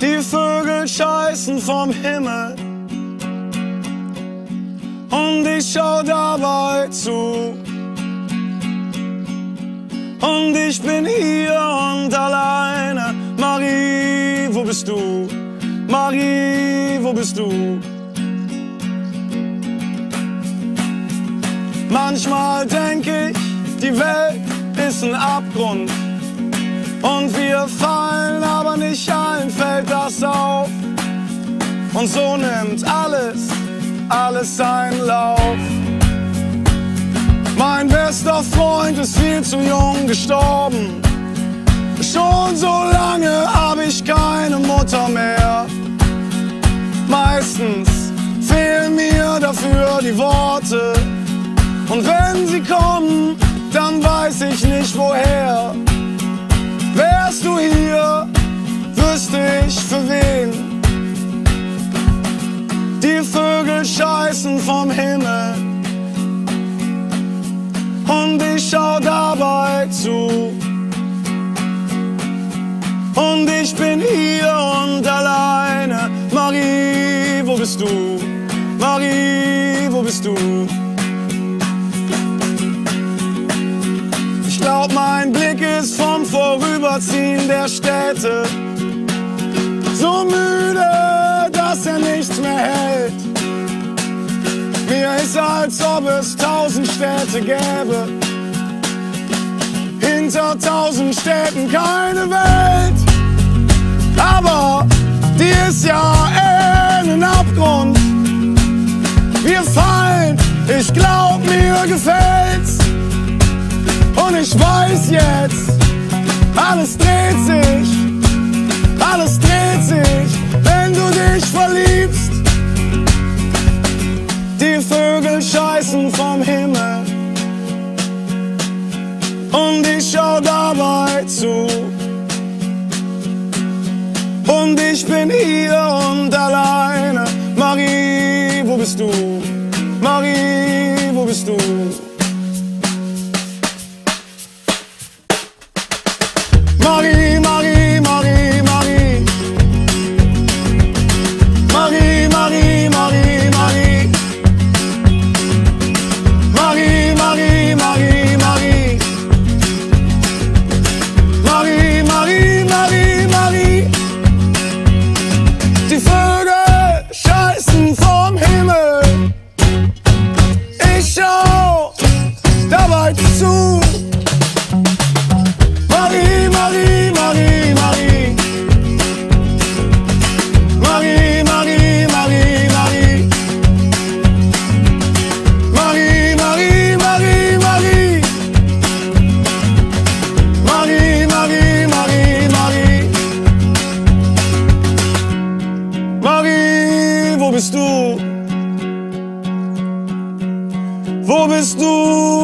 Die Vögel scheißen vom Himmel und ich schau dabei zu. Und ich bin hier und alleine. Marie, wo bist du? Marie, wo bist du? Manchmal denk ich, die Welt ist ein Abgrund und wir fallen, aber nicht allen fällt das auf. Und so nimmt alles seinen Lauf. Mein bester Freund ist viel zu jung gestorben. Schon so lange hab ich keine Mutter mehr. Meistens fehlen mir dafür die Worte. Und wenn sie kommen, dann weiß ich nicht woher. Wärst du hier, wüsste ich für wen. Die Vögel scheißen vom Himmel und ich schau dabei zu. Und ich bin hier und alleine. Marie, wo bist du? Marie, wo bist du? Ich glaub, mein Blick ist vom Vorüberziehen der Städte so müde, dass er nichts mehr hält. Mir ist, als ob es 1000 Städte gäbe. Hinter 1000 Städten keine Welt. Aber die ist ja in den Abgrund. Wir fallen, ich glaub, mir gefällt's. Und ich weiß jetzt, alles dreht sich, wenn du dich verliebst. Die Vögel scheißen vom Himmel und ich schau dabei zu. Und ich bin hier und alleine. Marie, wo bist du? Marie, wo bist du? Marie, Marie, Marie, Marie. Marie, Marie, Marie, Marie. Marie, Marie, Marie, Marie. Marie, Marie, Marie, Marie. Die Vögel scheißen vom Himmel. Ich schau dabei zu. Marie, Marie, Marie, Marie. Marie, Marie, Marie, Marie. Marie, Marie, Marie, Marie. Marie, Marie, Marie, Marie. Marie, wo bist du? Wo bist du?